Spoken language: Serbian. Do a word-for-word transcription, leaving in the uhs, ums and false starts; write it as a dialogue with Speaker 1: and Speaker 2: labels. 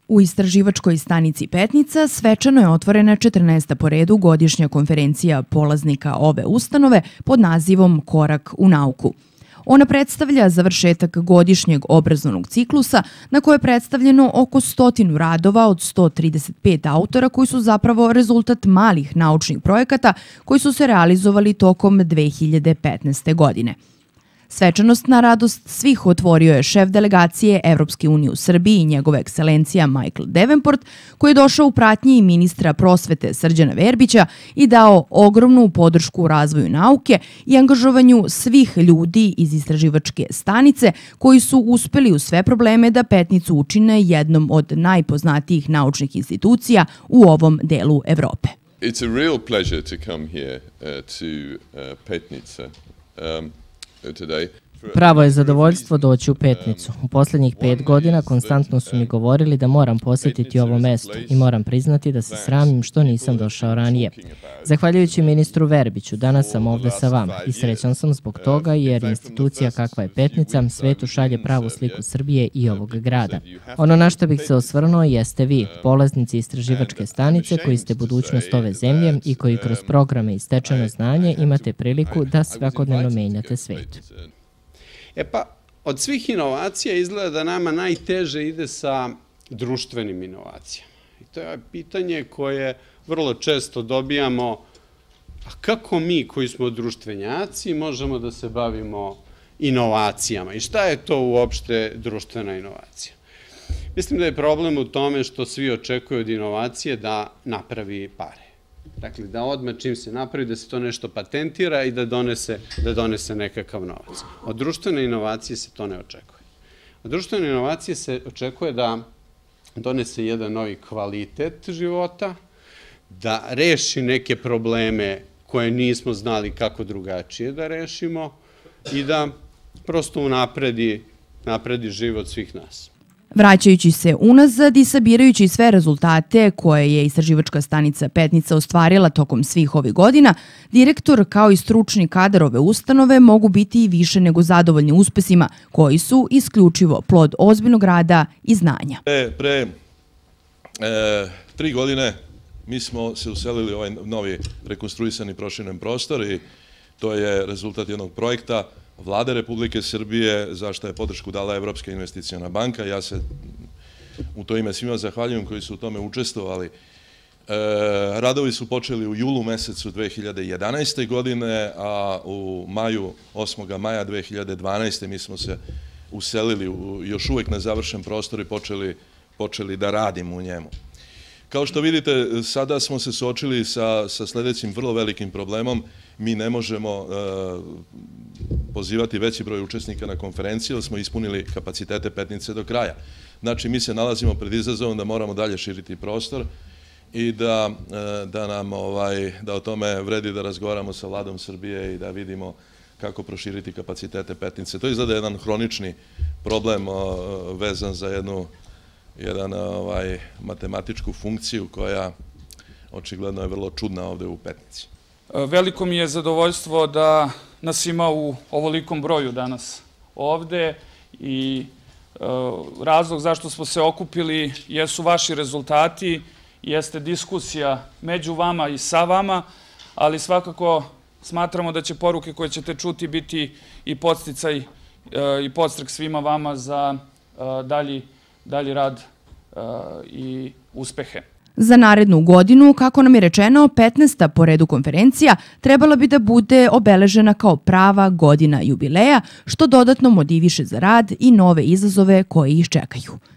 Speaker 1: U istraživačkoj stanici Petnica svečano je otvorena četrnaesta po redu godišnja konferencija polaznika ove ustanove pod nazivom Korak u nauku. Ona predstavlja završetak godišnjeg obrazovnog ciklusa na koje je predstavljeno oko stotinu radova od sto trideset pet autora koji su zapravo rezultat malih naučnih projekata koji su se realizovali tokom dve hiljade petnaeste. godine. Svečanost na radost svih otvorio je šef delegacije Evropske unije u Srbiji i njegova ekscelencija Michael Davenport, koji je došao u pratnji ministra prosvete Srđana Verbića i dao ogromnu podršku u razvoju nauke i angažovanju svih ljudi iz istraživačke stanice koji su uspeli u sve probleme da Petnicu učine jednom od najpoznatijih naučnih institucija u ovom delu Evrope.
Speaker 2: It's a real pleasure to come here uh, to uh, Petnica. Um,
Speaker 3: Pravo je zadovoljstvo doći u Petnicu. U posljednjih pet godina konstantno su mi govorili da moram posjetiti ovo mesto i moram priznati da se sramim što nisam došao ranije. Zahvaljujući ministru Verbiću, danas sam ovde sa vama i srećan sam zbog toga jer institucija kakva je Petnica svetu šalje pravu sliku Srbije i ovog grada. Ono na što bih se osvrnuo jeste vi, polaznici istraživačke stanice koji ste budućnost ove zemlje i koji kroz programe i stečeno znanje imate priliku da svakodnevno menjate svet.
Speaker 4: E pa, od svih inovacija izgleda da nama najteže ide sa društvenim inovacijama. I to je pitanje koje vrlo često dobijamo, a kako mi koji smo društvenjaci možemo da se bavimo inovacijama i šta je to uopšte društvena inovacija? Mislim da je problem u tome što svi očekuju od inovacije da napravi pare. Dakle, da odmah čim se napravi, da se to nešto patentira i da donese, da donese nekakav novac. Od društvene inovacije se to ne očekuje. Od društvene inovacije se očekuje da donese jedan novi kvalitet života, da reši neke probleme koje nismo znali kako drugačije da rešimo i da prosto unapredi, napredi život svih nas.
Speaker 1: Vraćajući se unazad i sabirajući sve rezultate koje je istraživačka stanica Petnica ostvarila tokom svih ovih godina, direktor kao i stručni kadar ove ustanove mogu biti i više nego zadovoljni uspesima koji su isključivo plod ozbiljnog rada i znanja.
Speaker 5: Pre, pre e, tri godine mi smo se uselili u ovaj novi rekonstruisani proširen prostor i to je rezultat jednog projekta Vlade Republike Srbije, za što je podršku dala Evropska investiciona banka. Ja se u to ime svima zahvaljujem koji su u tome učestvovali. Radovi su počeli u julu mesecu dve hiljade jedanaeste. godine, a u maju, osmog maja dve hiljade dvanaeste. mi smo se uselili u još uvek nezavršen prostor i počeli, počeli da radimo u njemu. Kao što vidite, sada smo se suočili sa, sa sledećim vrlo velikim problemom. Mi ne možemo uh, pozivati veći broj učesnika na konferenciju, jer smo ispunili kapacitete Petnice do kraja. Znači, mi se nalazimo pred izazovom da moramo dalje širiti prostor i da, uh, da nam ovaj, da o tome vredi da razgovaramo sa Vladom Srbije i da vidimo kako proširiti kapacitete Petnice. To izgleda jedan hronični problem uh, vezan za jednu jedan ovaj, matematičku funkciju koja očigledno je vrlo čudna ovde u Petnici.
Speaker 6: Veliko mi je zadovoljstvo da nas ima u ovolikom broju danas ovde i razlog zašto smo se okupili jesu vaši rezultati, jeste diskusija među vama i sa vama, ali svakako smatramo da će poruke koje ćete čuti biti i podsticaj i podstrek svima vama za dalji dalji rad uh, i uspehe.
Speaker 1: Za narednu godinu, kako nam je rečeno, petnaesta po redu konferencija trebala bi da bude obeležena kao prava godina jubileja, što dodatno motiviše za rad i nove izazove koji ih čekaju.